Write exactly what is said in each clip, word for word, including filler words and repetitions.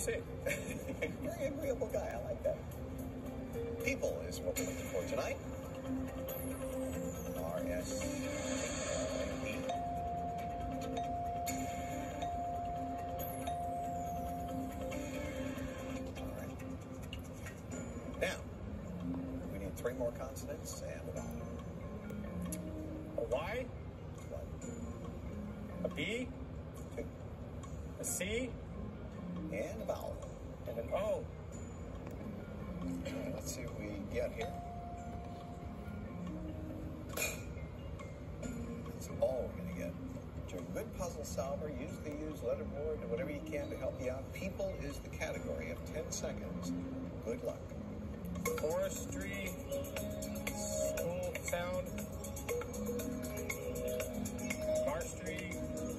say. Very agreeable guy. I like that. People is what we're looking for tonight. R S E. All right. Now, we need three more consonants and a vowel. A Y, One, a B, two, a C, and a vowel. and an O. Okay, let's see what we get here. That's all we're going to get. But you're a good puzzle solver. Use the use letterboard and whatever you can to help you out. People is the category of ten seconds. Good luck. Forestry, school, sound, Marstry,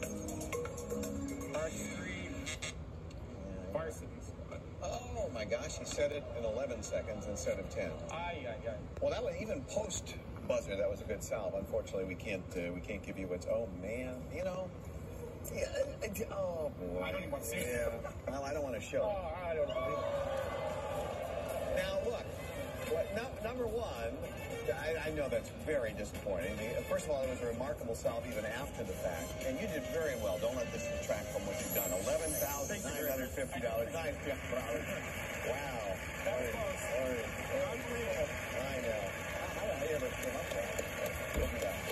Marstry, varsities. Oh my gosh, he said it in eleven seconds instead of ten. Aye, aye, aye. Well, that was even post buzzer. That was a good solve. Unfortunately, we can't uh, we can't give you what's. Oh man, you know. Yeah, uh, oh boy. I don't even want to see it. Yeah. Well, I don't want to show. Oh, I don't know. Now look, what, no, number one. I, I know that's very disappointing. I mean, first of all, it was a remarkable solve even after the fact, and you did very well. Don't let this detract from what you've done. Eleven thousand nine hundred fifty dollars. Nice job, Robert. Wow. That was close. Unbelievable. I know. How did I ever come up with that? Look at that.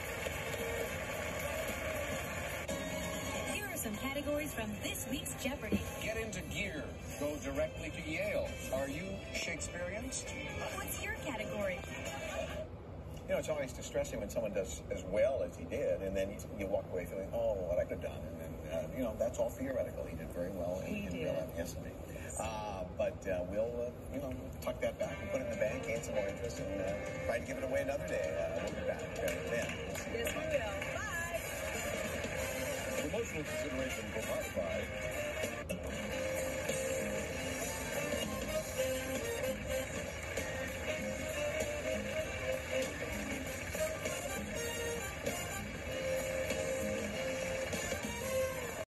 Here are some categories from this week's Jeopardy. Get into gear. Go directly to Yale. Are you Shakespeareanced? What's your category? You know, it's always distressing when someone does as well as he did, and then you, you walk away feeling, oh, what I could have done. And then, uh, you know, that's all theoretical. He did very well in, He in did. real life. Yes, indeed. Uh, but uh, we'll, uh, you know, tuck that back and put it in the bank, gain some more interest, and uh, try to give it away another day. Uh, we'll be back. Okay, then. We'll see you Yes, we tomorrow. will. Bye. Promotional consideration provided by